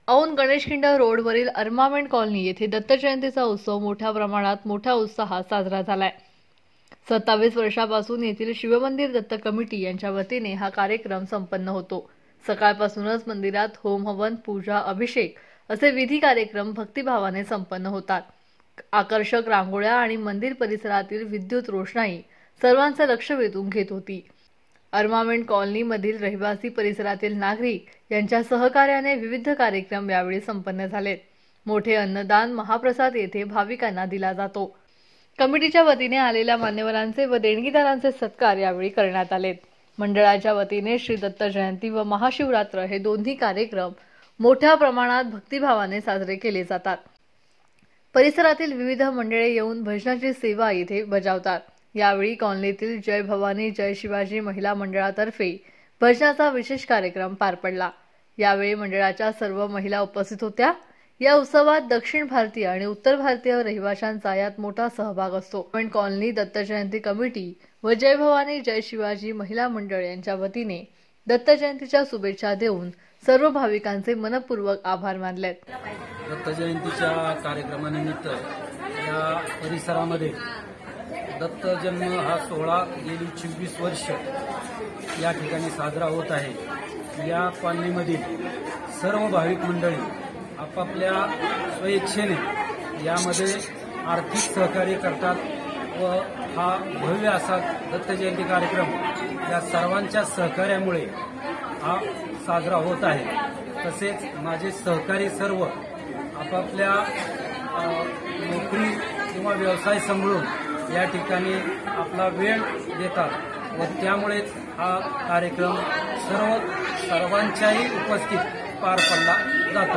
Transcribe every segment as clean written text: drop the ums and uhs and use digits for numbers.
औंध गणेशखिंड रोडवरील अर्मामेंट कॉलनी येथे दत्त जयंतीचा उत्सव मोठ्या प्रमाणात मोठ्या उत्साहात साजरा झालाय। 27 वर्षापासून येथील शिवमंदिर दत्त कमिटी यांच्या वतीने हा कार्यक्रम संपन्न होतो। सकाळपासूनच मंदिरात होम हवन, पूजा, अभिषेक असे विधी कार्यक्रम भक्तिभावाने संपन्न होतात। आकर्षक रांगोळ्या आणि मंदिर परिसरातील विद्युत रोषणाई सर्वांचे लक्ष वेधून घेत होती। अर्मामेंट कॉलनी मधील रहिवासी परिसरातील नागरिक यांच्या सहकार्याने विविध कार्यक्रम यावेळी संपन्न झाले। मोठे अन्नदान, महाप्रसाद येथे भाविकांना दिला जातो। कमिटीच्या वतीने आलेल्या मान्यवरांचे व देणगीदारांचे सत्कार यावेळी करण्यात आले। मंडळाच्या वतीने श्री दत्त जयंती व महाशिवरात्र हे दोन्ही कार्यक्रम मोठ्या प्रमाणात भक्तिभावाने साजरे केले जातात। परिसरातील विविध मंडळे येऊन भजनाची सेवा येथे बजावतात। यावेळी कॉलनीतील जय भवानी जय शिवाजी महिला मंडळातर्फे भजनाचा विशेष कार्यक्रम पार पडला। यावेळी मंडळाच्या सर्व महिला उपस्थित होत्या। या उत्सवात दक्षिण भारतीय आणि उत्तर भारतीय रहिवाशांचा यात मोठा सहभाग असतो। Armament colony Datta Jayanti committee व जय भवानी जय शिवाजी महिला मंडळ यांच्या वतीने दत्त जयंतीच्या शुभेच्छा देऊन सर्व भाविकांचे मनपूर्वक आभार मानले। दत्त जयंतीच्या कार्यक्रमानिमित्त या परिसरामध्ये दत्त जन्म हा सोहळा गेली 24 वर्ष या ठिकाणी साजरा होत आहे। या कॉलनीमधील सर्व भाविक मंडळी आपापल्या स्वेच्छेने यामध्ये आर्थिक सहकार्य करतात व हा भव्य असा दत्त जयंती कार्यक्रम या सर्वांच्या सहकार्यामुळे हा साजरा होत आहे। तसेच माझे सहकारी सर्व आपापल्या नोकरी किंवा व्यवसाय सांभाळून या ठिकाणी आपला वेळ देतात व त्यामुळेच हा कार्यक्रम सर्वांच्याही उपस्थित पार पडला जातो।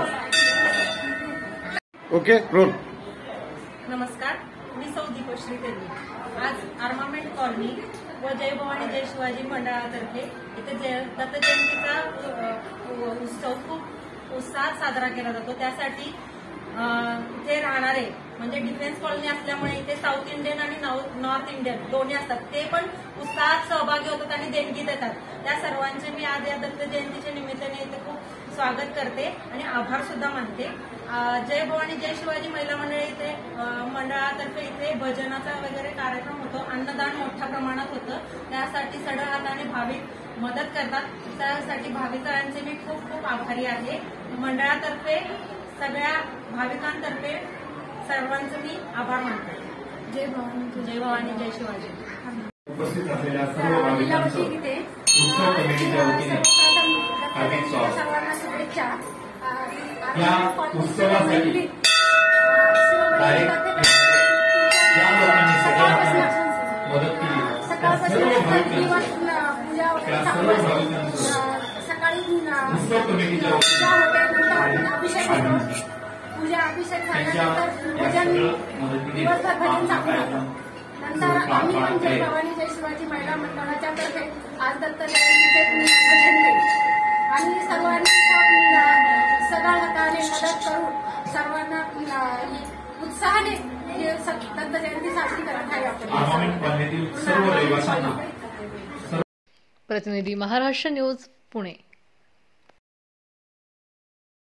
Okay, roll. नमस्कार, मी सौ दीपश्री तेली। आज अर्मामेंट कॉलनी व जय भवानी जय शिवाजी मंडळातर्फे इथे दत्त जयंतीचा उत्सव खूप उत्साहात साजरा केला जातो। त्यासाठी इथे राहणारे म्हणजे डिफेन्स कॉलनी असल्यामुळे इथे साऊथ इंडियन आणि नॉर्थ इंडियन दोन्ही असतात, ते पण उत्साहात सहभागी होतात आणि देणगी देतात। त्या सर्वांचे मी आज या दत्त जयंतीच्या निमित्ताने इथे खूप स्वागत करते आणि आभार सुद्धा मानते। जय भवानी जय शिवाजी महिला मंडळ इथे मंडळातर्फे इथे भजनाचा वगैरे कार्यक्रम होतो, अन्नदान मोठ्या प्रमाणात होतं, त्यासाठी सढळ हाताने भाविक मदत करतात। त्यासाठी भाविकांचे मी खूप खूप आभारी आहे। मंडळातर्फे सगळ्या भाविकांतर्फे सर्वांचे मी आभार मानते। जय भवानी जय शिवाजी। उपस्थित असलेल्या सर्व भाविकांचं उत्सव कमिटीच्या वतीने हार्दिक स्वागत। या उत्सवासाठी ज्या लोकांनी सगळ्या मदत केली त्या सर्व भाविकांचं उत्सव कमिटीच्या पूजा अभिषेक नंतर आम्ही पण जय भवानी जय शिवाजी महिला मंडळाच्या तर्फे आज दत्त जयंतीचे भजन केले आणि सर्वांनी सगळ्या हाताने मदत करून सर्वांना उत्साहाने दत्त जयंती साजरी करत आहे। प्रतिनिधी महाराष्ट्र न्यूज पुणे।